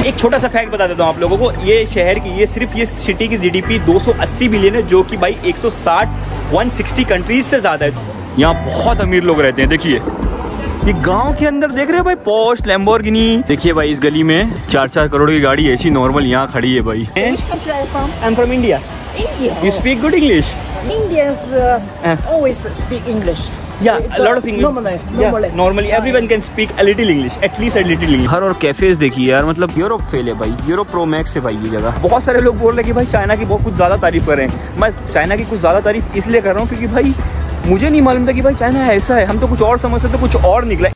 एक छोटा सा फैक्ट बता देता हूँ आप लोगों को, ये शहर की ये सिटी की जीडीपी 280 बिलियन है, जो कि भाई 160 कंट्रीज से ज़्यादा है। यहाँ बहुत अमीर लोग रहते हैं। देखिए ये गांव के अंदर देख रहे हो भाई, पोर्श लैम्बोर्गिनी। देखिए भाई इस गली में 4-4 करोड़ की गाड़ी ऐसी नॉर्मल यहाँ खड़ी है भाई। I am from India. You speak good English? Indians always speak English. Yeah, a lot of English. Normally everyone can speak a little English, at least a little English. घर और कैफेज देखिए यार, मतलब Europe fail है भाई, Europe pro max है भाई ये जगह। बहुत सारे लोग बोल रहे हैं कि भाई चाइना की बहुत कुछ ज़्यादा तारीफ कर रहे हैं। मैं चाइना की कुछ ज़्यादा तारीफ इसलिए कर रहा हूँ क्योंकि भाई मुझे नहीं मालूम था कि भाई चाइना ऐसा है। हम तो कुछ और समझते थे, कुछ और निकला।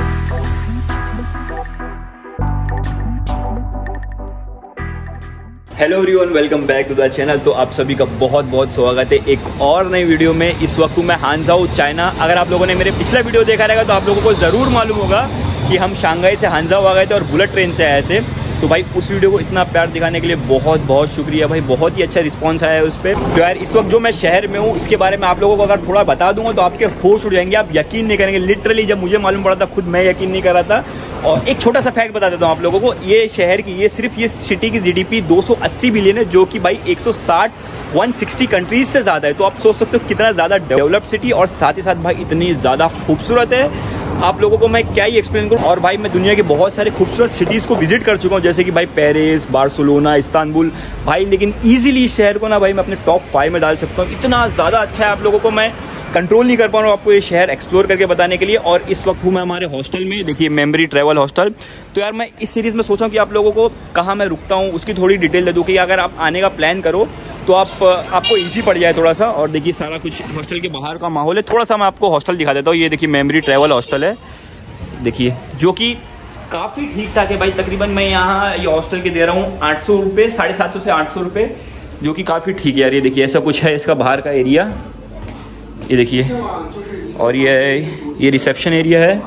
Hello everyone, welcome back to the channel. तो आप सभी का बहुत बहुत स्वागत है एक और नई वीडियो में। इस वक्त मैं हांगझाऊ चाइना। अगर आप लोगों ने मेरे पिछला वीडियो देखा रहेगा तो आप लोगों को ज़रूर मालूम होगा कि हम शंघाई से हांगझाऊ आ गए थे और बुलेट ट्रेन से आए थे। तो भाई उस वीडियो को इतना प्यार दिखाने के लिए बहुत बहुत शुक्रिया भाई, बहुत ही अच्छा रिस्पांस आया है उस पर। तो यार इस वक्त जो मैं शहर में हूँ इसके बारे में आप लोगों को अगर थोड़ा बता दूंगा तो आपके होश उड़ जाएंगे, आप यकीन नहीं करेंगे। लिटरली जब मुझे मालूम पड़ा था खुद मैं यकीन नहीं कर रहा था। और एक छोटा सा फैक्ट बता देता हूँ आप लोगों को, ये शहर की ये सिटी की जीडीपी 280 बिलियन है, जो कि भाई 160 कंट्रीज से ज़्यादा है। तो आप सोच सकते हो कितना ज़्यादा डेवलप्ड सिटी, और साथ ही साथ भाई इतनी ज़्यादा खूबसूरत है। आप लोगों को मैं क्या ही एक्सप्लेन करूँ। और भाई मैं दुनिया के बहुत सारे खूबसूरत सिटीज़ को विजिट कर चुका हूँ, जैसे कि भाई पेरिस, बार्सिलोना, इस्तांबुल भाई। लेकिन ईजिली इस शहर को ना भाई मैं अपने टॉप 5 में डाल सकता हूँ। इतना ज़्यादा अच्छा है, आप लोगों को मैं कंट्रोल नहीं कर पा रहा हूँ आपको ये शहर एक्सप्लोर करके बताने के लिए। और इस वक्त हूँ मैं हमारे हॉस्टल में, देखिए मेमोरी ट्रैवल हॉस्टल। तो यार मैं इस सीरीज़ में सोचा हूँ कि आप लोगों को कहाँ मैं रुकता हूँ उसकी थोड़ी डिटेल दे दूँ, कि अगर आप आने का प्लान करो तो आपको ईजी पड़ जाए थोड़ा सा। और देखिए सारा कुछ हॉस्टल के बाहर का माहौल है। थोड़ा सा मैं आपको हॉस्टल दिखा देता हूँ। ये देखिए मेमोरी ट्रैवल हॉस्टल है, देखिए, जो कि काफ़ी ठीक ठाक है भाई। तकरीबन मैं यहाँ ये हॉस्टल के दे रहा हूँ 800 रुपये, 750 से 800 रुपये, जो कि काफ़ी ठीक है यार। ये देखिए ऐसा कुछ है इसका बाहर का एरिया, ये देखिए। और ये रिसेप्शन एरिया है,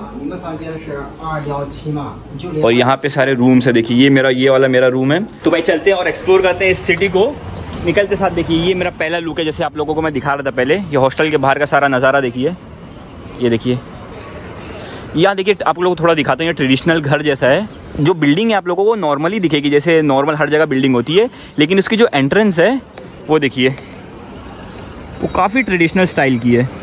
और यहाँ पे सारे रूम्स है। देखिए ये वाला मेरा रूम है। तो भाई चलते हैं और एक्सप्लोर करते हैं इस सिटी को। निकलते साथ देखिए ये मेरा पहला लुक है, जैसे आप लोगों को मैं दिखा रहा था पहले। ये हॉस्टल के बाहर का सारा नज़ारा देखिए, ये देखिए। यहाँ देखिए आप लोगों को थोड़ा दिखाता हूँ, ये ट्रेडिशनल घर जैसा है। जो बिल्डिंग है आप लोगों को नॉर्मली दिखेगी, जैसे नॉर्मल हर जगह बिल्डिंग होती है, लेकिन उसकी जो एंट्रेंस है वो देखिए, वो काफ़ी ट्रेडिशनल स्टाइल की है।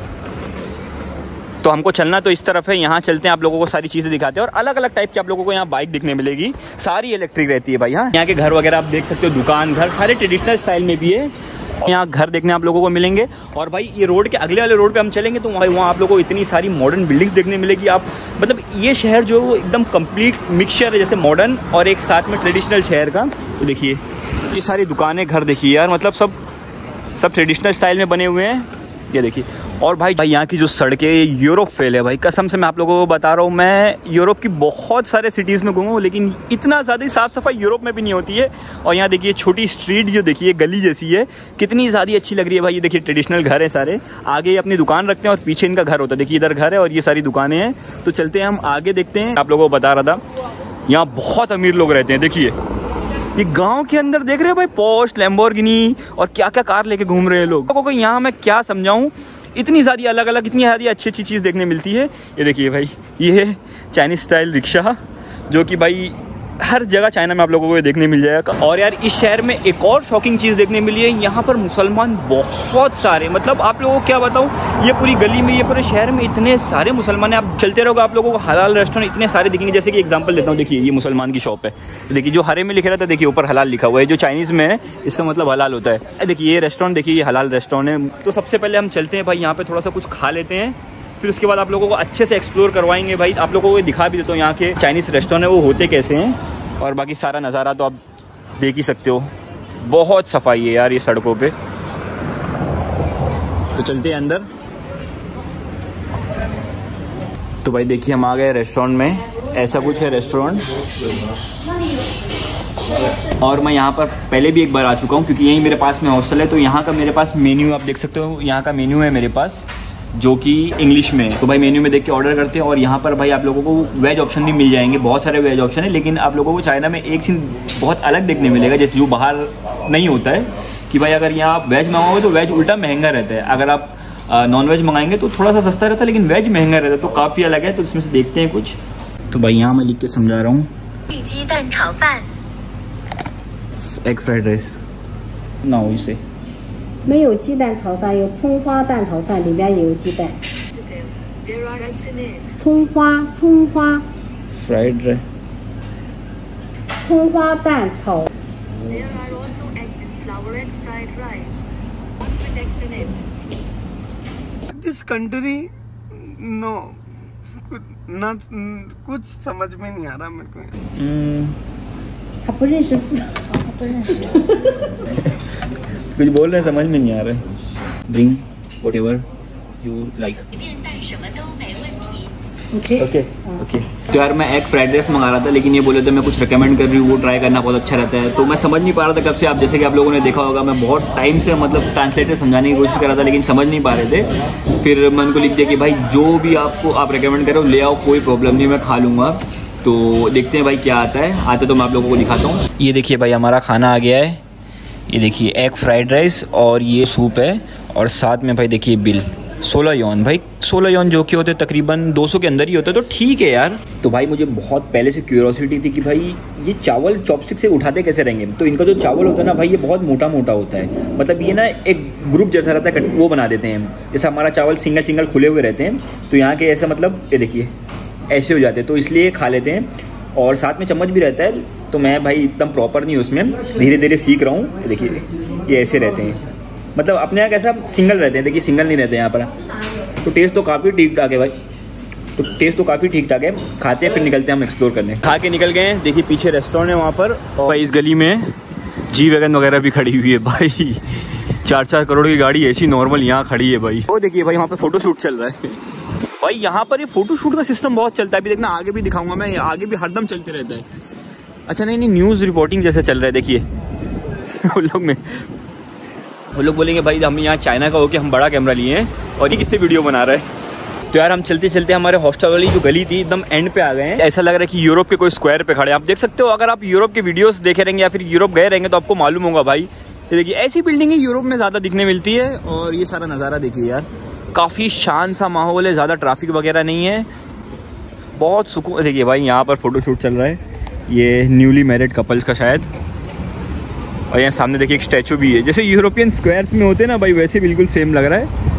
तो हमको चलना तो इस तरफ है, यहाँ चलते हैं, आप लोगों को सारी चीज़ें दिखाते हैं। और अलग अलग टाइप की आप लोगों को यहाँ बाइक दिखने मिलेगी, सारी इलेक्ट्रिक रहती है भाई। यहाँ के घर वगैरह आप देख सकते हो, दुकान घर सारे ट्रेडिशनल स्टाइल में भी है। यहाँ घर देखने आप लोगों को मिलेंगे। और भाई ये रोड के अगले वाले रोड पे हम चलेंगे तो वहाँ आप लोगों को इतनी सारी मॉडर्न बिल्डिंग्स देखने मिलेगी। आप मतलब ये शहर जो है एकदम कंप्लीट मिक्सचर है, जैसे मॉडर्न और एक साथ में ट्रेडिशनल शहर का। तो देखिए ये सारी दुकानें, घर देखिए यार, मतलब सब ट्रेडिशनल स्टाइल में बने हुए हैं, ये देखिए। और भाई यहाँ की जो सड़कें, यूरोप फेल है भाई, कसम से मैं आप लोगों को बता रहा हूँ। मैं यूरोप की बहुत सारे सिटीज़ में घूमा हूँ, लेकिन इतना ज़्यादा साफ़ सफाई यूरोप में भी नहीं होती है। और यहाँ देखिए छोटी स्ट्रीट जो देखिए गली जैसी है, कितनी ज़्यादा अच्छी लग रही है भाई। ये देखिए ट्रेडिशनल घर है सारे, आगे अपनी दुकान रखते हैं और पीछे इनका घर होता है। देखिए इधर घर है और ये सारी दुकानें हैं। तो चलते हैं हम आगे देखते हैं। आप लोगों को बता रहा था यहाँ बहुत अमीर लोग रहते हैं। देखिए ये गांव के अंदर देख रहे हो भाई, पोर्श लैम्बोर्गिनी और क्या क्या कार लेके घूम रहे हैं लोगों को। यहाँ मैं क्या समझाऊं, इतनी ज़्यादा अलग अलग, इतनी ज़्यादा अच्छी अच्छी चीज़ देखने मिलती है। ये देखिए भाई, ये है चाइनीज स्टाइल रिक्शा, जो कि भाई हर जगह चाइना में आप लोगों को ये देखने मिल जाएगा। और यार इस शहर में एक और शॉकिंग चीज़ देखने मिली है, यहाँ पर मुसलमान बहुत सारे, मतलब आप लोगों को क्या बताऊँ, ये पूरी गली में, ये पूरे शहर में इतने सारे मुसलमान हैं। आप चलते रहोगे आप लोगों को हलाल रेस्टोरेंट इतने सारे दिखेंगे। जैसे कि एग्जांपल देता हूँ, देखिए ये मुसलमान की शॉप है, देखिए जो हरे में लिखा रहता है, देखिए ऊपर हलाल लिखा हुआ है। जो चाइनीज़ में है इसका मतलब हलाल होता है। देखिए ये रेस्टोरेंट, देखिए ये हलाल रेस्टोरेंट है। तो सबसे पहले हम चलते हैं भाई, यहाँ पर थोड़ा सा कुछ खा लेते हैं, फिर उसके बाद आप लोगों को अच्छे से एक्सप्लोर करवाएंगे भाई। आप लोगों को दिखा भी देता हूँ यहाँ के चाइनीज़ रेस्टोरेंट है वो होते कैसे हैं, और बाकी सारा नज़ारा तो आप देख ही सकते हो। बहुत सफाई है यार ये सड़कों पे। तो चलते हैं अंदर। तो भाई देखिए हम आ गए रेस्टोरेंट में, ऐसा कुछ है रेस्टोरेंट। और मैं यहाँ पर पहले भी एक बार आ चुका हूँ, क्योंकि यहीं मेरे पास में हॉस्टल है। तो यहाँ का मेरे पास मेन्यू आप देख सकते हो, यहाँ का मेन्यू है मेरे पास, जो कि इंग्लिश में है। तो भाई मेन्यू में देख के ऑर्डर करते हैं। और यहाँ पर भाई आप लोगों को वेज ऑप्शन भी मिल जाएंगे, बहुत सारे वेज ऑप्शन है। लेकिन आप लोगों को चाइना में एक चीज़ बहुत अलग देखने मिलेगा, जैसे जो बाहर नहीं होता है, कि भाई अगर यहाँ आप वेज मंगाओगे तो वेज उल्टा महंगा रहता है। अगर आप नॉन वेज मंगाएंगे तो थोड़ा सा सस्ता रहता है, लेकिन वेज महंगा रहता है। तो काफ़ी अलग है। तो इसमें से देखते हैं कुछ। तो भाई यहाँ मैं लिख के समझा रहा हूँ, एग फ्राइड राइस ना हो इसे 没有鸡蛋炒饭，有葱花蛋炒饭，里边也有鸡蛋。葱花 fried rice 葱花蛋炒。 There are also eggs in flour and fried rice. One with eggs in it. This country, no, कुछ समझ में नहीं आ रहा मेरे को। 他不认识字。 कुछ बोल रहे हैं समझ में नहीं आ रहा है। Bring whatever you like. OK okay okay. तो यार मैं एग फ्राइड राइस मंगा रहा था, लेकिन ये बोले थे मैं कुछ रिकमेंड कर रही हूँ, वो ट्राई करना बहुत अच्छा रहता है। तो मैं समझ नहीं पा रहा था कब से, आप जैसे कि आप लोगों ने देखा होगा मैं बहुत टाइम से मतलब ट्रांसलेटर समझाने की कोशिश कर रहा था, लेकिन समझ नहीं पा रहे थे। फिर मैं उनको लिख दिया कि भाई जो भी आपको आप रिकमेंड करो ले आओ, कोई प्रॉब्लम नहीं, मैं खा लूँगा। तो देखते हैं भाई क्या आता है। आते तो मैं आप लोगों को दिखाता हूँ। ये देखिए भाई हमारा खाना आ गया है। ये देखिए एग फ्राइड राइस और ये सूप है, और साथ में भाई देखिए बिल 16 यौन। भाई 16 यौन जो कि होते हैं तकरीबन 200 के अंदर ही होते हैं, तो ठीक है यार। तो भाई मुझे बहुत पहले से क्यूरियोसिटी थी कि भाई ये चावल चॉपस्टिक से उठाते कैसे रहेंगे। तो इनका जो चावल होता है ना भाई, ये बहुत मोटा मोटा होता है, मतलब ये ना एक ग्रुप जैसा रहता है, वो बना देते हैं। जैसे हमारा चावल सिंगल सिंगल खुले हुए रहते हैं, तो यहाँ के ऐसा मतलब ये देखिए ऐसे हो जाते हैं, तो इसलिए खा लेते हैं। और साथ में चम्मच भी रहता है। तो मैं भाई एकदम प्रॉपर नहीं उसमें, धीरे धीरे सीख रहा हूँ। देखिए ये ऐसे रहते हैं, मतलब अपने यहाँ कैसा सिंगल रहते हैं, देखिए सिंगल नहीं रहते यहाँ पर। तो टेस्ट तो काफ़ी ठीक ठाक है भाई, तो टेस्ट तो काफ़ी ठीक ठाक है। खाते हैं फिर निकलते हैं हम एक्सप्लोर करने। खा के निकल गए हैं। देखिए पीछे रेस्टोरेंट है वहाँ पर, और भाई इस गली में जी वैगन वगैरह भी खड़ी हुई है भाई। 4-4 करोड़ की गाड़ी ऐसी नॉर्मल यहाँ खड़ी है भाई। वो देखिए भाई वहाँ पर फोटो शूट चल रहा है भाई। यहाँ पर ये फोटो शूट का सिस्टम बहुत चलता है। अभी देखना आगे भी दिखाऊंगा मैं, आगे भी हरदम चलते रहता है। अच्छा नहीं न्यूज़ रिपोर्टिंग जैसे चल रहा है। देखिए वो लोग बोलेंगे भाई हम यहाँ चाइना का हो के हम बड़ा कैमरा लिए हैं और ये किससे वीडियो बना रहा है। तो यार हम चलते चलते हमारे हॉस्टल वाली जो गली थी एकदम एंड पे आ गए हैं। ऐसा लग रहा है कि यूरोप के कोई स्क्वायर पे खड़े हैं। आप देख सकते हो, अगर आप यूरोप के वीडियोस देखे रहेंगे या फिर यूरोप गए रहेंगे तो आपको मालूम होगा भाई। ये देखिए ऐसी बिल्डिंग ही यूरोप में ज़्यादा दिखने मिलती है। और ये सारा नज़ारा देखिए यार, काफ़ी शांत सा माहौल है, ज़्यादा ट्रैफिक वगैरह नहीं है, बहुत सुकून। देखिए भाई यहाँ पर फोटो शूट चल रहा है, ये न्यूली मैरिड कपल्स का शायद। और यहाँ सामने देखिए एक स्टैचू भी है, जैसे यूरोपियन स्क्वायर्स में होते हैं ना भाई, वैसे बिल्कुल सेम लग रहा है।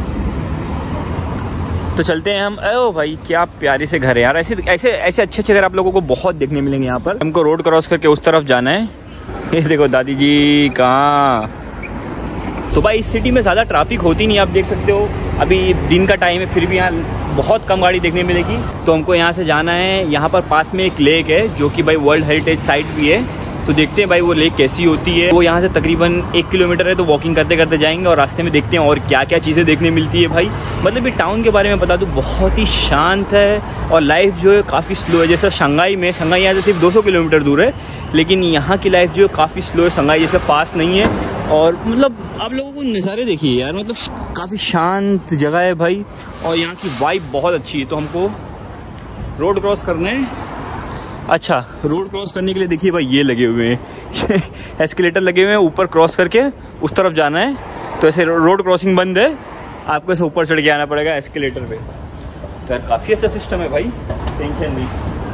तो चलते हैं हम। ओ भाई क्या प्यारे से घर है यार। ऐसे ऐसे ऐसे अच्छे घर आप लोगों को बहुत देखने मिलेंगे यहाँ पर। हमको रोड क्रॉस करके उस तरफ जाना है। ये देखो दादी जी कहाँ। तो भाई इस सिटी में ज़्यादा ट्रैफिक होती नहीं, आप देख सकते हो। अभी दिन का टाइम है, फिर भी यहाँ बहुत कम गाड़ी देखने मिलेगी। तो हमको यहाँ से जाना है। यहाँ पर पास में एक लेक है जो कि भाई वर्ल्ड हेरिटेज साइट भी है। तो देखते हैं भाई वो लेक कैसी होती है। वो यहाँ से तकरीबन 1 किलोमीटर है, तो वॉकिंग करते करते जाएंगे और रास्ते में देखते हैं और क्या क्या चीज़ें देखने मिलती है भाई। मतलब ये टाउन के बारे में बता दूँ, बहुत ही शांत है और लाइफ जो है काफ़ी स्लो है। जैसे शंघाई यहाँ से सिर्फ 200 किलोमीटर दूर है, लेकिन यहाँ की लाइफ जो है काफ़ी स्लो है। शंघाई जैसे फास्ट नहीं है। और मतलब आप लोगों को नज़ारे देखिए यार, मतलब काफ़ी शांत जगह है भाई, और यहाँ की वाइब बहुत अच्छी है। तो हमको रोड क्रॉस करना है। अच्छा, रोड क्रॉस करने के लिए देखिए भाई ये लगे हुए हैं एस्केलेटर लगे हुए हैं, ऊपर क्रॉस करके उस तरफ जाना है। तो ऐसे रोड क्रॉसिंग बंद है, आपको ऐसे ऊपर चढ़ के आना पड़ेगा एस्केलेटर पे। तो यार काफ़ी अच्छा सिस्टम है भाई, टेंशन नहीं।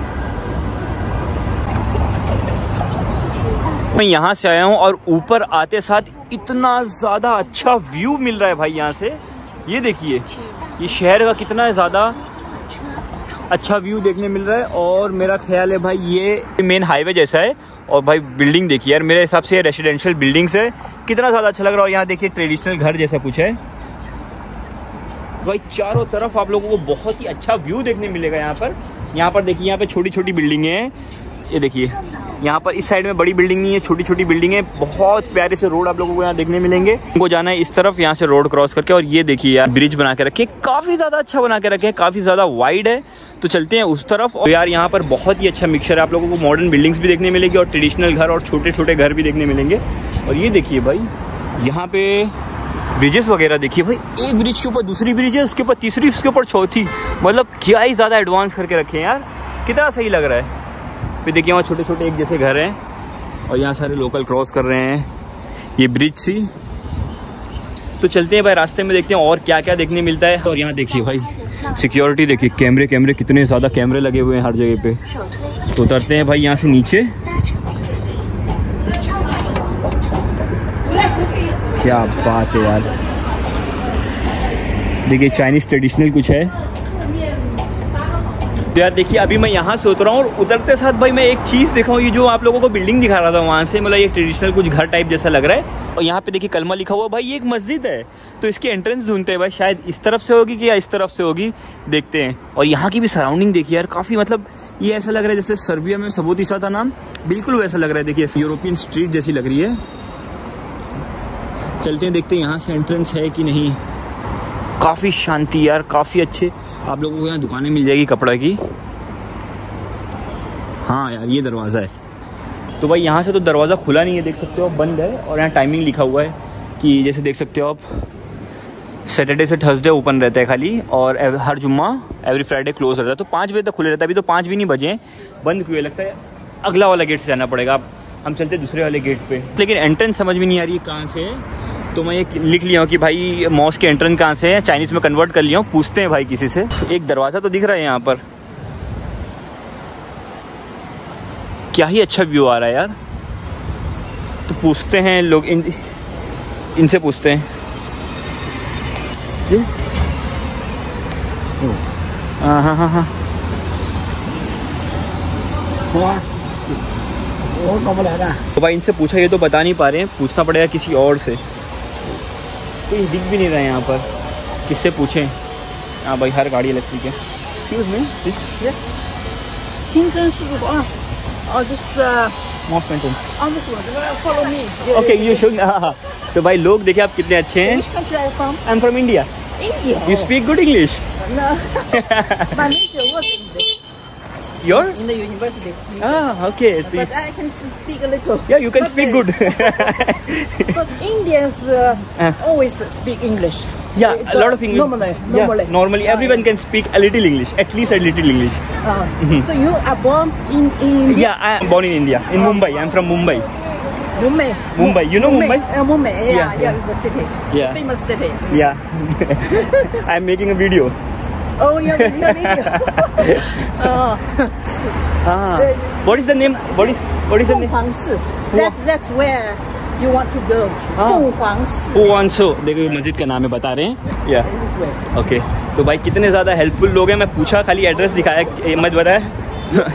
मैं यहाँ से आया हूँ और ऊपर आते साथ इतना ज़्यादा अच्छा व्यू मिल रहा है भाई यहाँ से। ये देखिए ये शहर का कितना ज़्यादा अच्छा व्यू देखने मिल रहा है। और मेरा ख्याल है भाई ये मेन हाईवे जैसा है। और भाई बिल्डिंग देखिए यार, मेरे हिसाब से ये रेसिडेंशियल बिल्डिंग्स है, कितना ज़्यादा अच्छा लग रहा है। और यहाँ देखिए ट्रेडिशनल घर जैसा कुछ है भाई। चारों तरफ आप लोगों को बहुत ही अच्छा व्यू देखने मिलेगा यहाँ पर। यहाँ पर देखिए, यहाँ पे छोटी छोटी बिल्डिंगें हैं। ये देखिए यहाँ पर इस साइड में बड़ी बिल्डिंग नहीं है, छोटी छोटी बिल्डिंग है। बहुत प्यारे से रोड आप लोगों को यहाँ देखने मिलेंगे। उनको जाना है इस तरफ, यहाँ से रोड क्रॉस करके। और ये देखिए यार ब्रिज बना के रखे, काफ़ी ज़्यादा अच्छा बना के रखे हैं, काफ़ी ज़्यादा वाइड है। तो चलते हैं उस तरफ। और यार यहाँ पर बहुत ही अच्छा मिक्सचर है, आप लोगों को मॉडर्न बिल्डिंग्स भी देखने मिलेगी और ट्रेडिशनल घर और छोटे छोटे घर भी देखने मिलेंगे। और ये देखिए भाई यहाँ पे ब्रिजेस वगैरह देखिए भाई, एक ब्रिज के ऊपर दूसरी ब्रिज है, उसके ऊपर तीसरी, उसके ऊपर चौथी। मतलब क्या ही ज़्यादा एडवांस करके रखे हैं यार, कितना सही लग रहा है। फिर देखिए वहाँ छोटे छोटे एक जैसे घर हैं और यहाँ सारे लोकल क्रॉस कर रहे हैं ये ब्रिज सी। तो चलते हैं भाई रास्ते में, देखते हैं और क्या क्या देखने मिलता है। और यहाँ देखिए भाई सिक्योरिटी देखिए, कैमरे कितने ज़्यादा कैमरे लगे हुए हैं हर जगह पे। तो उतरते हैं भाई यहाँ से नीचे। क्या बात है यार, देखिए चाइनीज ट्रेडिशनल कुछ है। तो यार देखिए अभी मैं यहाँ से उतरा हूँ और उतरते साथ भाई मैं एक चीज़ देखा हूँ, ये जो आप लोगों को बिल्डिंग दिखा रहा था वहाँ से, मतलब ये ट्रेडिशनल कुछ घर टाइप जैसा लग रहा है। और यहाँ पे देखिए कलमा लिखा हुआ, भाई ये एक मस्जिद है। तो इसकी एंट्रेंस ढूंढते हैं भाई, शायद इस तरफ से होगी कि या इस तरफ से होगी, देखते हैं। और यहाँ की भी सराउंडिंग देखिए यार, काफ़ी मतलब ये ऐसा लग रहा है जैसे सर्बिया में सबोतिसा था नाम, बिल्कुल वैसा लग रहा है। देखिए यूरोपियन स्ट्रीट जैसी लग रही है। चलते हैं देखते हैं यहाँ से एंट्रेंस है कि नहीं। काफ़ी शांति यार, काफ़ी अच्छे आप लोगों को यहाँ दुकानें मिल जाएगी कपड़ा की। हाँ यार ये दरवाज़ा है। तो भाई यहाँ से तो दरवाज़ा खुला नहीं है, देख सकते हो आप, बंद है। और यहाँ टाइमिंग लिखा हुआ है कि जैसे देख सकते हो आप, सैटरडे से थर्सडे ओपन रहता है खाली, और हर जुम्मा एवरी फ्राइडे क्लोज रहता है। तो 5 बजे तक खुले रहता है। अभी तो 5 भी नहीं बजे हैं, बंद क्यों लगता है। अगला वाला गेट से जाना पड़ेगा। आप हम चलते दूसरे वाले गेट पे, लेकिन एंट्रेंस समझ में नहीं आ रही है कहाँ से है। तो मैं ये लिख लिया हूँ कि भाई मॉस्क के एंट्रेंस कहाँ से है, चाइनीज़ में कन्वर्ट कर लिया हूँ। पूछते हैं भाई किसी से। एक दरवाज़ा तो दिख रहा है यहाँ पर, क्या ही अच्छा व्यू आ रहा है यार। तो पूछते हैं लोग, इनसे पूछते हैं। हाँ हाँ हाँ हाँ तो भाई इनसे पूछा, ये तो बता नहीं पा रहे हैं, पूछना पड़ेगा किसी और से। कोई दिख भी नहीं रहा है यहाँ पर, किससे पूछें। हाँ भाई हर गाड़ी इलेक्ट्रिक है। Excuse me, follow me. Okay you should. हाँ तो भाई लोग देखिए आप कितने अच्छे हैं। Which country are you from? I am from India. India. You speak good English. No. My major was English your in the university. Okay But I can speak a little. Yeah you can Not speak very. Good. So Indians always speak English. Yeah, a lot of English. Normally. Yeah, normally everyone can speak a little English, at least a little English. So you are born in India? Yeah, I am born in India, in Mumbai. I am from Mumbai. Mumbai. Mumbai, you know Mumbai? Mumbai. Yeah, Yeah, the city. Yeah. The famous city. Yeah. I am making a video. Oh, you're video. What is the name? What is the name? 凤凰市. That's where you want to go. 凤凰市. Fuanso. देखो मस्जिद का नाम है, बता रहे हैं। Yeah. This way. Okay. तो भाई कितने ज़्यादा हेल्पफुल लोग हैं। मैं पूछा, खाली एड्रेस दिखाया, मत बताया।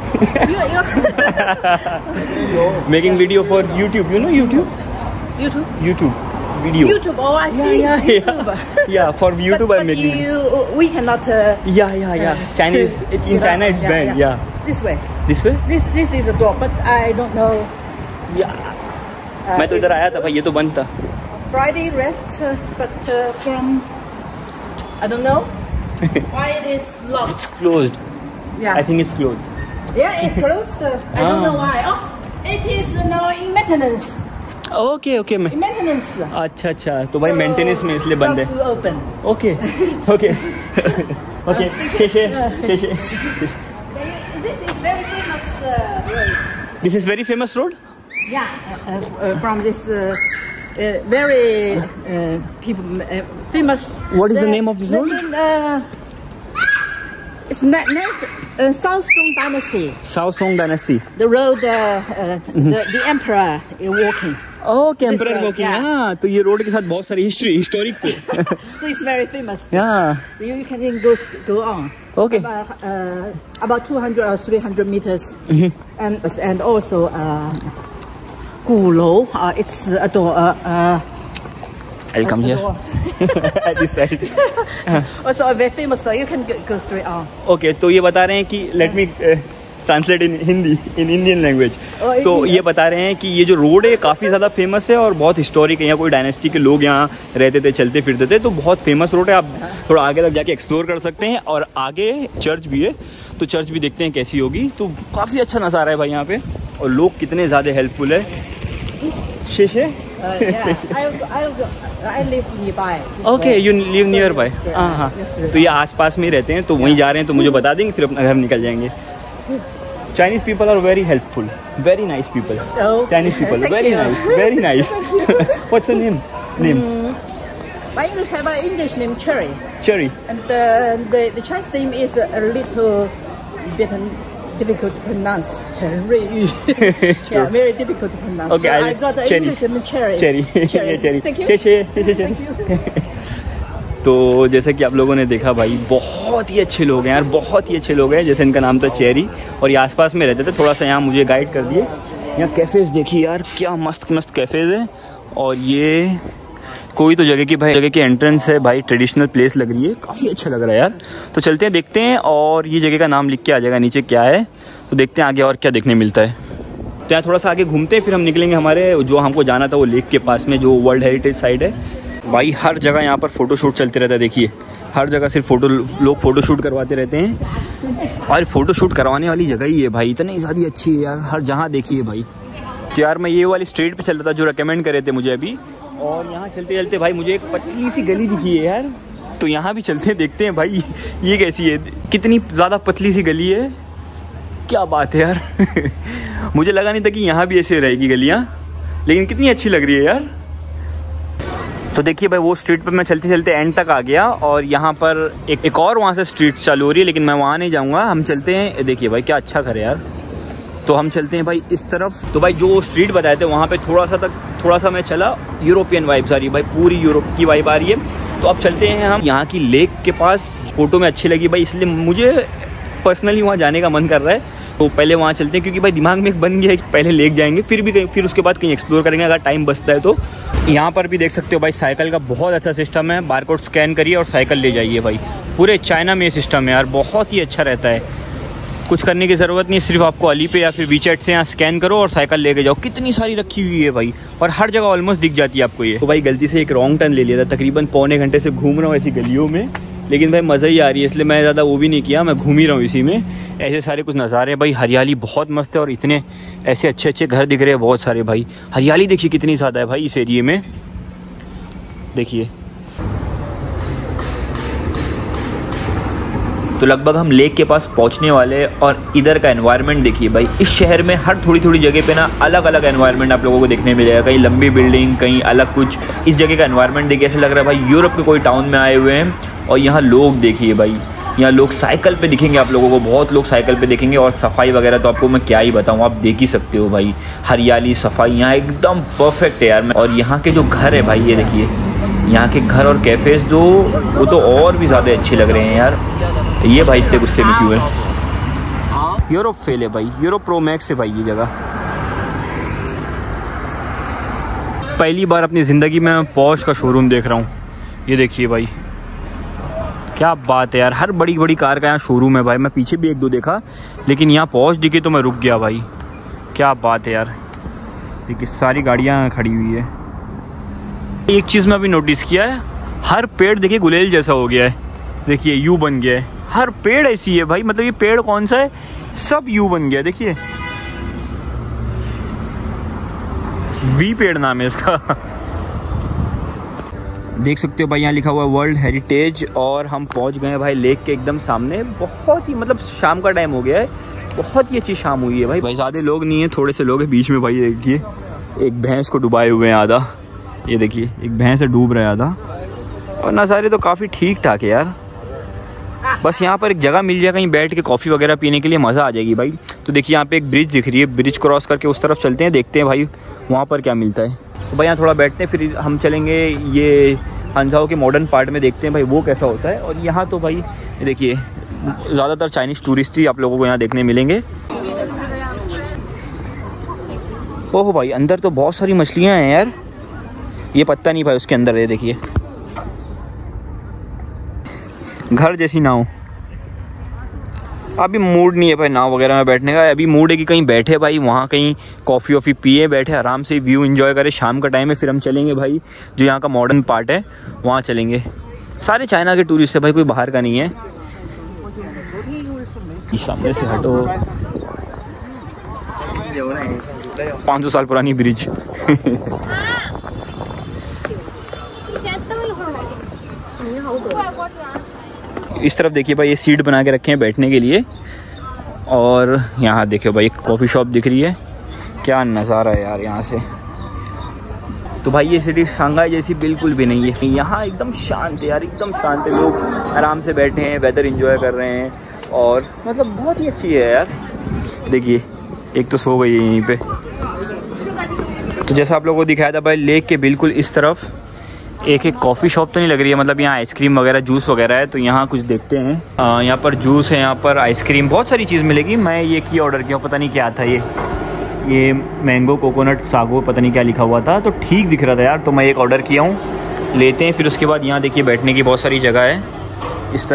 Making video for YouTube. You know YouTube? YouTube. Video. YouTube. Oh, I see. Yeah. YouTube. Yeah, for YouTube I'm making video. We cannot. Yeah. Chinese. It's in China. It's banned. Yeah. This way. This way? This is the door, but I don't know. Yeah. मैं तो इधर आया था भाई, ये तो बंद था। Friday rest, but from I don't know why it is locked. It's closed. Yeah. I think it's closed. Yeah, it's closed. I don't know why. Oh, it is now in maintenance. Okay. In maintenance. अच्छा तो भाई maintenance में इसलिए बंद है। Stop to open. Okay. शेषे। This is very famous road. This is very famous road. Yeah, from this very people famous. What is the name of this road? It's South Song Dynasty. South Song Dynasty. The road the emperor is walking. Okay, This Emperor road, walking. yeah. हाँ, तो ये road के साथ बहुत सारी historic पे। So it's very famous. Yeah. You can go on. Okay. About 200 or 300 meters. And also 鼓楼 it's a door. I'll come here. At this side. Also a very famous door. You can go straight on. Okay, तो ये बता रहे हैं कि let me translate in Hindi, in Indian language. तो ये बता रहे हैं कि ये जो रोड है काफ़ी ज़्यादा फेमस है और बहुत हिस्टोरिक है। यहाँ कोई डायनेस्टी के लोग यहाँ रहते थे, चलते फिरते थे, तो बहुत फेमस रोड है। आप थोड़ा आगे तक जाके एक्सप्लोर कर सकते हैं। और आगे चर्च भी है, तो चर्च भी देखते हैं कैसी होगी। तो काफ़ी अच्छा नज़ारा है भाई यहाँ पे, और लोग कितने ज़्यादा हेल्पफुल है। शेषे I live nearby. Okay, you live nearby. हाँ, तो ये आसपास में ही रहते हैं, तो वहीं जा रहे हैं, तो मुझे बता देंगे, फिर अपना घर निकल जाएंगे। Chinese people are very helpful, very nice people. Chinese people, very nice. What's your name? My English have an English name Cherry. Cherry. And the Chinese name is a little bit difficult to pronounce. Chen Ruiyu. Yeah, very difficult to pronounce. Okay, so I got the English and cherry. Cherry. Thank you. Thank you. तो जैसे कि आप लोगों ने देखा भाई, बहुत ही अच्छे लोग हैं यार, बहुत ही अच्छे लोग हैं। जैसे इनका नाम था चेरी और ये आसपास में रहते थे। थोड़ा सा यहाँ मुझे गाइड कर दिए। यहाँ कैफ़ेज़ देखिए यार, क्या मस्त मस्त कैफ़ेज़ है। और ये कोई तो जगह की भाई, जगह की एंट्रेंस है भाई, ट्रेडिशनल प्लेस लग रही है, काफ़ी अच्छा लग रहा है यार। तो चलते हैं, देखते हैं। और ये जगह का नाम लिख के आ जाएगा नीचे क्या है, तो देखते हैं आगे और क्या देखने मिलता है। तो यहाँ थोड़ा सा आगे घूमते हैं, फिर हम निकलेंगे हमारे जो हमको जाना था वो लेक के पास में, जो वर्ल्ड हेरिटेज साइट है। भाई हर जगह यहाँ पर फ़ोटोशूट चलते रहता है। देखिए हर जगह सिर्फ लोग फ़ोटोशूट करवाते रहते हैं। और फ़ोटोशूट करवाने वाली जगह ही है भाई, इतनी ज़्यादा अच्छी है यार, हर जहाँ देखिए भाई। तो यार मैं ये वाली स्ट्रीट पे चल रहा था जो रेकमेंड करे थे मुझे अभी, और यहाँ चलते चलते भाई मुझे एक पतली सी गली दिखी है यार। तो यहाँ भी चलते हैं, देखते हैं भाई ये कैसी है, कितनी ज़्यादा पतली सी गली है, क्या बात है यार। मुझे लगा नहीं था कि यहाँ भी ऐसे रहेगी गलियाँ, लेकिन कितनी अच्छी लग रही है यार। तो देखिए भाई वो स्ट्रीट पर मैं चलते चलते एंड तक आ गया, और यहाँ पर एक और वहाँ से स्ट्रीट चालू हो रही है, लेकिन मैं वहाँ नहीं जाऊँगा। हम चलते हैं, देखिए भाई क्या अच्छा घर है यार। तो हम चलते हैं भाई इस तरफ। तो भाई जो स्ट्रीट बताए थे वहाँ पे थोड़ा सा मैं चला, यूरोपियन वाइब्स आ रही है भाई, पूरी यूरोप की वाइब आ रही है। तो अब चलते हैं हम यहाँ की लेक के पास। फ़ोटो में अच्छी लगी भाई, इसलिए मुझे पर्सनली वहाँ जाने का मन कर रहा है। तो पहले वहाँ चलते हैं, क्योंकि भाई दिमाग में एक बन गया है कि पहले लेक जाएंगे, फिर उसके बाद कहीं एक्सप्लोर करेंगे अगर टाइम बचता है तो। यहाँ पर भी देख सकते हो भाई साइकिल का बहुत अच्छा सिस्टम है, बारकोड स्कैन करिए और साइकिल ले जाइए भाई। पूरे चाइना में ये सिस्टम है यार, बहुत ही अच्छा रहता है। कुछ करने की ज़रूरत नहीं, सिर्फ आपको अली पे या फिर वीचैट से यहाँ स्कैन करो और साइकिल लेके जाओ। कितनी सारी रखी हुई है भाई, और हर जगह ऑलमोस्ट दिख जाती है आपको ये। तो भाई गलती से एक रॉन्ग टर्न ले लिया था, तकरीबन पौने घंटे से घूम रहा हूँ ऐसी गलियों में, लेकिन भाई मज़ा ही आ रही है, इसलिए मैं ज़्यादा वो भी नहीं किया, मैं घूम ही रहा हूँ इसी में। ऐसे सारे कुछ नज़ारे भाई, हरियाली बहुत मस्त है, और इतने ऐसे अच्छे अच्छे घर दिख रहे हैं बहुत सारे भाई। हरियाली देखिए कितनी ज़्यादा है भाई इस एरिए में, देखिए। तो लगभग हम लेक के पास पहुंचने वाले, और इधर का एनवायरनमेंट देखिए भाई। इस शहर में हर थोड़ी थोड़ी जगह पे ना अलग अलग एनवायरनमेंट आप लोगों को देखने मिलेगा, कहीं लंबी बिल्डिंग, कहीं अलग कुछ। इस जगह का एनवायरनमेंट देखिए ऐसा लग रहा है भाई यूरोप के कोई टाउन में आए हुए हैं। और यहाँ लोग देखिए भाई, यहाँ लोग साइकिल पे दिखेंगे आप लोगों को, बहुत लोग साइकिल पे दिखेंगे। और सफाई वगैरह तो आपको मैं क्या ही बताऊँ, आप देख ही सकते हो भाई, हरियाली सफाई यहाँ एकदम परफेक्ट है यार। और यहाँ के जो घर है भाई, ये देखिए यहाँ के घर और कैफ़ेज़ दो, वो तो और भी ज़्यादा अच्छे लग रहे हैं यार। ये भाई इतने गुस्से में क्यों है? यूरोप फेल है भाई, यूरोप प्रो मैक्स है भाई ये जगह। पहली बार अपनी ज़िंदगी में पॉश का शोरूम देख रहा हूँ। ये देखिए भाई क्या बात है यार, हर बड़ी बड़ी कार का यहाँ शोरूम है भाई। मैं पीछे भी एक दो देखा, लेकिन यहाँ पॉश दिखी तो मैं रुक गया भाई। क्या बात है यार, देखिए सारी गाड़ियाँ खड़ी हुई है। एक चीज़ मैं अभी नोटिस किया है, हर पेड़ देखिए गुलेल जैसा हो गया है, देखिए यू बन गया है। हर पेड़ ऐसी है भाई, मतलब ये पेड़ कौन सा है, सब यू बन गया। देखिए वी पेड़ नाम है इसका। देख सकते हो भाई यहाँ लिखा हुआ है वर्ल्ड हेरिटेज, और हम पहुँच गए हैं भाई लेक के एकदम सामने। बहुत ही मतलब शाम का टाइम हो गया है, बहुत ही अच्छी शाम हुई है भाई। ज़्यादा लोग नहीं है, थोड़े से लोग हैं बीच में भाई। देखिए एक भैंस को डुबाए हुए हैं आधा, ये देखिए एक भैंस से डूब रहा है आधा। और नज़ारे तो काफ़ी ठीक ठाक है यार, बस यहाँ पर एक जगह मिल जाए कहीं बैठ के कॉफ़ी वगैरह पीने के लिए, मज़ा आ जाएगी भाई। तो देखिए यहाँ पे एक ब्रिज दिख रही है, ब्रिज क्रॉस करके उस तरफ चलते हैं, देखते हैं भाई वहाँ पर क्या मिलता है। तो भाई यहाँ थोड़ा बैठते हैं, फिर हम चलेंगे ये हंजाओ के मॉडर्न पार्ट में, देखते हैं भाई वो कैसा होता है। और यहाँ तो भाई देखिए ज़्यादातर चाइनीज़ टूरिस्ट ही आप लोगों को यहाँ देखने मिलेंगे। ओह भाई अंदर तो बहुत सारी मछलियाँ हैं यार, ये पत्ता नहीं भाई उसके अंदर है, देखिए घर जैसी नाव। अभी मूड नहीं है भाई नाव वगैरह में बैठने का, अभी मूड है कि कहीं बैठे भाई, वहाँ कहीं कॉफ़ी वॉफ़ी पिए, बैठे आराम से व्यू एंजॉय करें। शाम का टाइम है, फिर हम चलेंगे भाई जो यहाँ का मॉडर्न पार्ट है वहाँ चलेंगे। सारे चाइना के टूरिस्ट है भाई, कोई बाहर का नहीं है। सामने से हटो, 500 साल पुरानी ब्रिज। इस तरफ देखिए भाई ये सीट बना के रखे हैं बैठने के लिए, और यहाँ देखिए भाई एक कॉफ़ी शॉप दिख रही है। क्या नज़ारा है यार यहाँ से। तो भाई ये सिटी शंघाई जैसी बिल्कुल भी नहीं है, यहाँ एकदम शांत है यार, एकदम शांत है। लोग आराम से बैठे हैं, वेदर एंजॉय कर रहे हैं, और मतलब बहुत ही अच्छी है यार। देखिए एक तो सो गई है यहीं पे। तो जैसा आप लोगों को दिखाया था भाई, लेक के बिल्कुल इस तरफ एक कॉफ़ी शॉप तो नहीं लग रही है, मतलब यहाँ आइसक्रीम वगैरह जूस वगैरह है। तो यहाँ कुछ देखते हैं। यहाँ पर जूस है, यहाँ पर आइसक्रीम, बहुत सारी चीज़ मिलेगी। मैं ये की ऑर्डर किया, पता नहीं क्या था ये मैंगो कोकोनट सागो, पता नहीं क्या लिखा हुआ था। तो ठीक दिख रहा था यार, तो मैं एक ऑर्डर किया हूँ, लेते हैं। फिर उसके बाद यहाँ देखिए बैठने की बहुत सारी जगह है। इस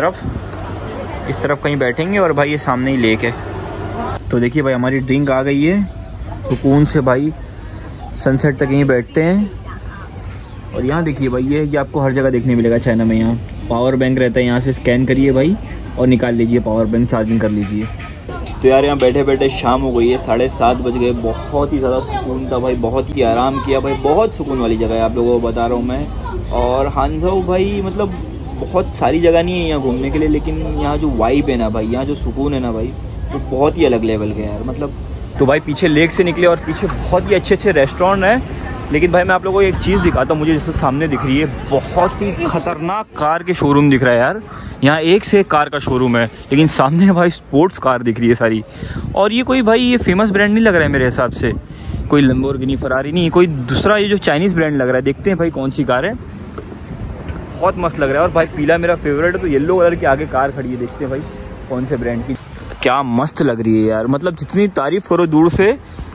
तरफ कहीं बैठेंगे और भाई ये सामने ही लेक है। तो देखिए भाई हमारी ड्रिंक आ गई है। सुकून से भाई सनसेट तक यहीं बैठते हैं। और यहाँ देखिए भाई ये आपको हर जगह देखने मिलेगा चाइना में। यहाँ पावर बैंक रहता है, यहाँ से स्कैन करिए भाई और निकाल लीजिए पावर बैंक, चार्जिंग कर लीजिए। तो यार यहाँ बैठे बैठे शाम हो गई है, 7:30 बज गए। बहुत ही ज़्यादा सुकून था भाई, बहुत ही आराम किया भाई। बहुत सुकून वाली जगह है, आप लोगों को बता रहा हूँ मैं। और हांगझाऊ भाई मतलब बहुत सारी जगह नहीं है यहाँ घूमने के लिए, लेकिन यहाँ जो वाइब है ना भाई, यहाँ जो सुकून है ना भाई, वो बहुत ही अलग लेवल का यार मतलब। तो भाई पीछे लेक से निकले और पीछे बहुत ही अच्छे अच्छे रेस्टोरेंट हैं। लेकिन भाई मैं आप लोगों को एक चीज़ दिखाता हूँ, मुझे जैसे सामने दिख रही है, बहुत ही खतरनाक कार के शोरूम दिख रहा है यार। यहाँ एक से एक कार का शोरूम है, लेकिन सामने भाई स्पोर्ट्स कार दिख रही है सारी। और ये कोई भाई ये फेमस ब्रांड नहीं लग रहा है मेरे हिसाब से, कोई लैम्बोर्गिनी फरारी नहीं, कोई दूसरा ये जो चाइनीज़ ब्रांड लग रहा है। देखते हैं भाई कौन सी कार है, बहुत मस्त लग रहा है। और भाई पीला मेरा फेवरेट है, तो येलो कलर की आगे कार खड़ी है। देखते हैं भाई कौन से ब्रांड की, क्या मस्त लग रही है यार। मतलब जितनी तारीफ करो दूर से,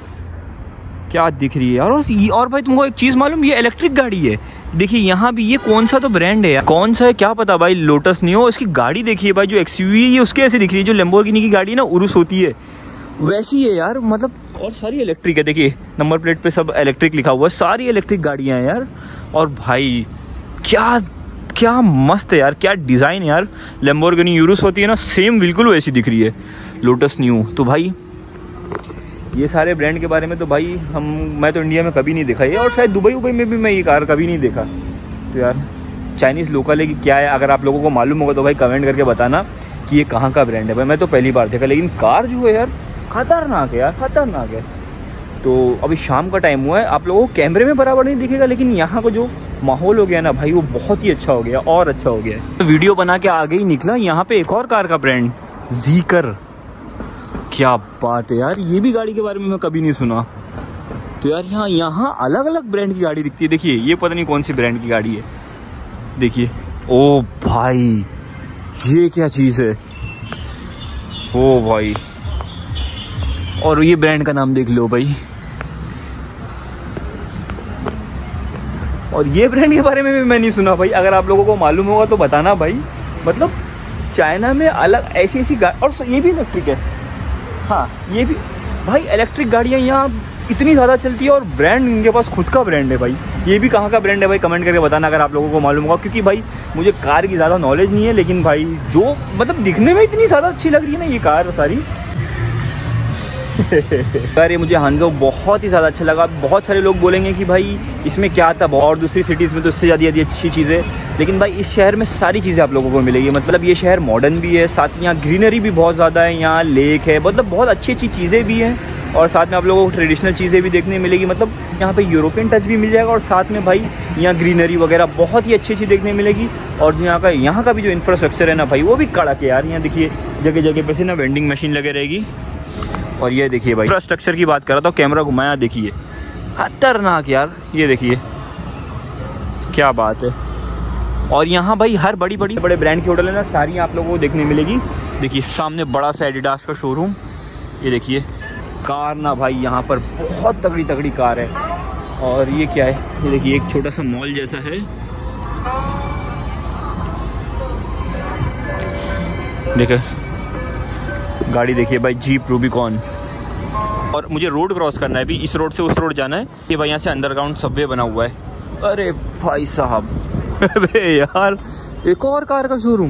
क्या दिख रही है यार। और भाई तुमको एक चीज़ मालूम, ये इलेक्ट्रिक गाड़ी है। देखिए यहाँ भी ये कौन सा तो ब्रांड है यार, कौन सा है क्या पता भाई, लोटस नहीं हो। इसकी गाड़ी देखिए भाई, जो एक्सयूवी है ये उसके ऐसे दिख रही है, जो लैम्बोर्गिनी की गाड़ी ना उरुस होती है वैसी है यार मतलब। और सारी इलेक्ट्रिक है, देखिए नंबर प्लेट पे सब इलेक्ट्रिक लिखा हुआ है, सारी इलेक्ट्रिक गाड़ियाँ हैं यार। और भाई क्या मस्त है यार, क्या डिज़ाइन है यार। लैम्बोर्गिनी यूरुस होती है ना, सेम बिल्कुल वैसी दिख रही है लोटस न्यू। तो भाई ये सारे ब्रांड के बारे में तो भाई मैं तो इंडिया में कभी नहीं देखा ये, और शायद दुबई में भी मैं ये कार कभी नहीं देखा। तो यार चाइनीज़ लोकल है कि क्या है, अगर आप लोगों को मालूम होगा तो भाई कमेंट करके बताना कि ये कहाँ का ब्रांड है। भाई मैं तो पहली बार देखा, लेकिन कार जो है यार खतरनाक है यार, खतरनाक है। तो अभी शाम का टाइम हुआ है, आप लोगों को कैमरे में बराबर नहीं दिखेगा, लेकिन यहाँ का जो माहौल हो गया ना भाई, वो बहुत ही अच्छा हो गया और अच्छा हो गया है। तो वीडियो बना के आगे ही निकला यहाँ पे एक और कार का ब्रांड ज़ीकर। क्या बात है यार, ये भी गाड़ी के बारे में मैं कभी नहीं सुना। तो यार यहाँ अलग अलग ब्रांड की गाड़ी दिखती है। देखिए ये पता नहीं कौन सी ब्रांड की गाड़ी है, देखिए। ओ भाई ये क्या चीज़ है, ओ भाई। और ये ब्रांड का नाम देख लो भाई। और ये ब्रांड के बारे में भी मैं नहीं सुना भाई, अगर आप लोगों को मालूम होगा तो बताना भाई। मतलब चाइना में अलग ऐसी गाड़ी, और ये भी इलेक्ट्रिक है। हाँ ये भी भाई, इलेक्ट्रिक गाड़ियाँ यहाँ इतनी ज़्यादा चलती है, और ब्रांड इनके पास खुद का ब्रांड है भाई। ये भी कहाँ का ब्रांड है भाई, कमेंट करके बताना अगर आप लोगों को मालूम होगा। क्योंकि भाई मुझे कार की ज़्यादा नॉलेज नहीं है, लेकिन भाई जो मतलब दिखने में इतनी ज़्यादा अच्छी लग रही है ना ये कार सारी। यार ये मुझे हांगझाऊ बहुत ही ज़्यादा अच्छा लगा। बहुत सारे लोग बोलेंगे कि भाई इसमें क्या था, और दूसरी सिटीज़ में तो इससे ज़्यादा अच्छी चीज़ें, लेकिन भाई इस शहर में सारी चीज़ें आप लोगों को मिलेगी। मतलब ये शहर मॉडर्न भी है, साथ ही यहाँ ग्रीनरी भी बहुत ज़्यादा है, यहाँ लेक है, मतलब बहुत अच्छी अच्छी चीज़ें भी हैं। और साथ में आप लोगों को ट्रेडिशनल चीज़ें भी देखने मिलेगी। मतलब यहाँ पे यूरोपियन टच भी मिल जाएगा, और साथ में भाई यहाँ ग्रीनरी वगैरह बहुत ही अच्छी अच्छी देखने मिलेगी। और जो यहाँ का भी जो इंफ्रास्ट्रक्चर है ना भाई, वो भी कड़क है यार। यहाँ देखिए जगह जगह पे से ना वेंडिंग मशीन लगे रहेगी। और ये देखिए भाई इंफ्रास्ट्रक्चर की बात कर रहा था, कैमरा घुमाया, देखिए खतरनाक यार। ये देखिए क्या बात है। और यहाँ भाई हर बड़े ब्रांड की होटल है ना, सारी आप लोगों को देखने मिलेगी। देखिए सामने बड़ा सा एडिडास का शोरूम, ये देखिए कार ना भाई, यहाँ पर बहुत तगड़ी कार है। और ये क्या है, ये देखिए एक छोटा सा मॉल जैसा है। देखिए गाड़ी देखिए भाई, जीप रूबिकॉन। और मुझे रोड क्रॉस करना है अभी, इस रोड से उस रोड जाना है। ये भाई यहाँ से अंडरग्राउंड सबवे बना हुआ है। अरे भाई साहब अबे यार एक और कार का शोरूम,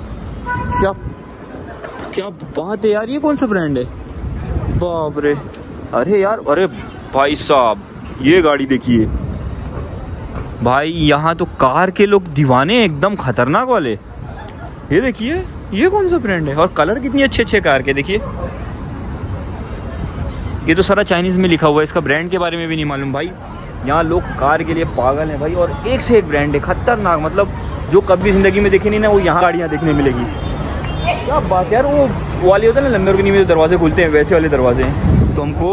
क्या बात है यार। ये कौन सा ब्रांड है, बाप रे। अरे यार, अरे भाई साहब ये गाड़ी देखिए भाई, यहाँ तो कार के लोग दीवाने एकदम खतरनाक वाले। ये देखिए ये कौन सा ब्रांड है, और कलर कितनी अच्छे कार के देखिए। ये तो सारा चाइनीज़ में लिखा हुआ है, इसका ब्रांड के बारे में भी नहीं मालूम भाई। यहाँ लोग कार के लिए पागल हैं भाई, और एक से एक ब्रांड है खतरनाक। मतलब जो कभी ज़िंदगी में देखे नहीं ना, वो यहाँ गाड़ियाँ देखने मिलेगी। क्या बात यार, वो वाले होते हैं ना लंबरगिनी में जो दरवाजे खुलते हैं, वैसे वाले दरवाजे हैं। तो हमको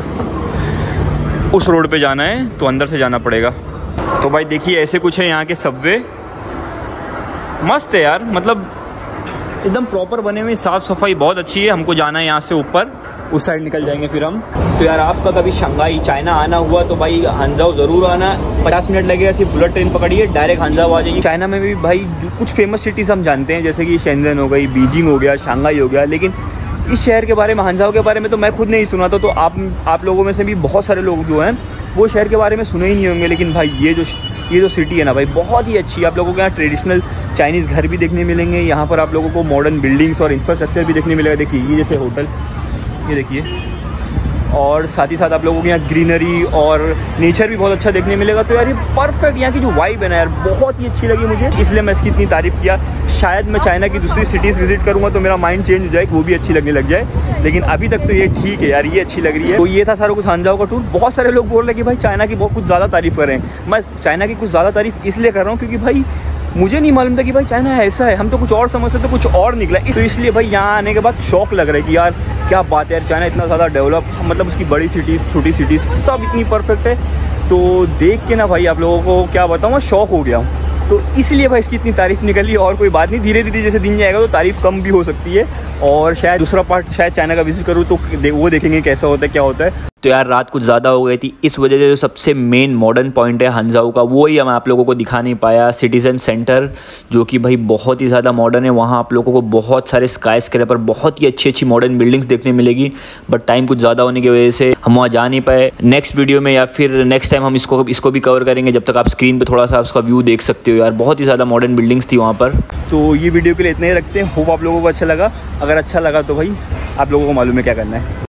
उस रोड पे जाना है, तो अंदर से जाना पड़ेगा। तो भाई देखिए ऐसे कुछ है यहाँ के सबवे, मस्त है यार, मतलब एकदम प्रॉपर बने हुए, साफ़ सफाई बहुत अच्छी है। हमको जाना है यहाँ से ऊपर, उस साइड निकल जाएंगे फिर हम। तो यार आपका कभी शंघाई चाइना आना हुआ तो भाई हांजाओ ज़रूर आना। 50 मिनट लगेगा, सिर्फ बुलेट ट्रेन पकड़िए, डायरेक्ट हांजाओ आ जाइए। चाइना में भी भाई कुछ फेमस सिटीज़ हम जानते हैं, जैसे कि शेंजन हो गई, बीजिंग हो गया, शंघाई हो गया, लेकिन इस शहर के बारे में, हांजाओ के बारे में तो मैं खुद नहीं सुना था। तो आप लोगों में से भी बहुत सारे लोग जो हैं वो शहर के बारे में सुने ही नहीं होंगे। लेकिन भाई ये जो सिटी है ना भाई, बहुत ही अच्छी है। आप लोगों के यहाँ ट्रेडिशनल चाइनीज़ घर भी देखने मिलेंगे, यहाँ पर आप लोगों को मॉडर्न बिल्डिंग्स और इंफ्रास्ट्रक्चर भी देखने मिलेगा। देखिए ये जैसे होटल, ये देखिए, और साथ ही साथ आप लोगों के यहाँ ग्रीनरी और नेचर भी बहुत अच्छा देखने मिलेगा। तो यार ये परफेक्ट, यहाँ की जो वाइब है ना यार, बहुत ही अच्छी लगी मुझे, इसलिए मैं इसकी इतनी तारीफ़ किया। शायद मैं चाइना की दूसरी सिटीज़ विजिट करूँगा तो मेरा माइंड चेंज हो जाए, वो भी अच्छी लगने लग जाए, लेकिन अभी तक तो ये ठीक है यार, ये अच्छी लग रही है। तो ये था सारा कुछ हांजाओ का टूर। बहुत सारे लोग बोल रहे हैं कि भाई चाइना की बहुत कुछ ज़्यादा तारीफ़ कर रहे हैं। मैं चाइना की कुछ ज़्यादा तारीफ़ इसलिए कर रहा हूँ क्योंकि भाई मुझे नहीं मालूम था कि भाई चाइना ऐसा है, हम तो कुछ और समझते तो कुछ और निकला। तो इसलिए भाई यहाँ आने के बाद शौक लग रहा है कि यार क्या बात है यार, चाइना इतना ज़्यादा डेवलप, मतलब उसकी बड़ी सिटीज़, छोटी सिटीज़ सब इतनी परफेक्ट है। तो देख के ना भाई आप लोगों को क्या बताऊँ, मैं शौक हो गया हूँ। तो इसलिए भाई इसकी इतनी तारीफ़ निकली, और कोई बात नहीं, धीरे धीरे जैसे दिन जाएगा तो तारीफ़ कम भी हो सकती है। और शायद दूसरा पार्ट शायद चाइना का विजिट करूँ तो वो देखेंगे कैसा होता है, क्या होता है। तो यार रात कुछ ज़्यादा हो गई थी, इस वजह से जो सबसे मेन मॉडर्न पॉइंट है हांजाओ का, वो ही मैं आप लोगों को दिखा नहीं पाया। सिटीज़न सेंटर जो कि भाई बहुत ही ज़्यादा मॉडर्न है, वहाँ आप लोगों को बहुत सारे स्काई स्क्रैपर, बहुत ही अच्छी अच्छी मॉडर्न बिल्डिंग्स देखने मिलेगी। बट टाइम कुछ ज़्यादा होने की वजह से हम वहाँ जा नहीं पाए। नेक्स्ट वीडियो में या फिर नेक्स्ट टाइम हम इसको भी कवर करेंगे, जब तक आप स्क्रीन पर थोड़ा सा उसका व्यू देख सकते हो। यार बहुत ही ज़्यादा मॉडर्न बिल्डिंग्स थी वहाँ पर। तो ये वीडियो के लिए इतना ही रखते हैं, होप आप लोगों को अच्छा लगा। अगर अच्छा लगा तो भाई आप लोगों को मालूम है क्या करना है।